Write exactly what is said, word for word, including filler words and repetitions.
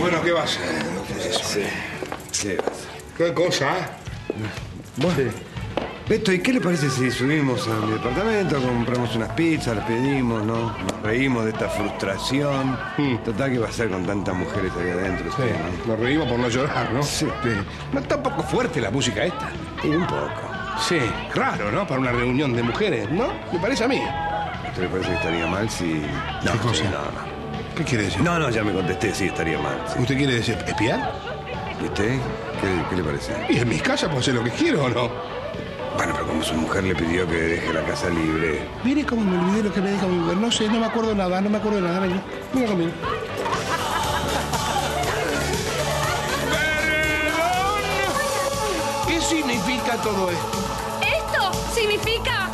Bueno, ¿qué va a ser? Sí. ¿Qué va a ser? ¿Qué cosa? Bueno, Beto, ¿y qué le parece si subimos a mi departamento, compramos unas pizzas, las pedimos, ¿no? Nos reímos de esta frustración. Mm. Total, ¿qué va a hacer con tantas mujeres ahí adentro? Sí, ¿no? nos reímos por no llorar, ¿no? Sí. ¿No está un poco fuerte la música esta? Y un poco. Sí, raro, ¿no? Para una reunión de mujeres, ¿no? Me parece a mí. ¿A usted le parece que estaría mal si...? No, ¿Qué cosa? sí, no, no. ¿Qué quiere decir? No, no, ya me contesté, sí, estaría mal. Sí. ¿Usted quiere decir espiar? ¿Y usted? ¿Qué, qué le parece? ¿Y en mis casas puedo hacer lo que quiero o no? Bueno, pero como su mujer le pidió que deje la casa libre... Mire cómo me olvidé lo que me dijo mi mujer. No sé, no me acuerdo de nada, no me acuerdo de nada. Venga, venga conmigo. ¡Perdón! ¿Qué significa todo esto? Esto significa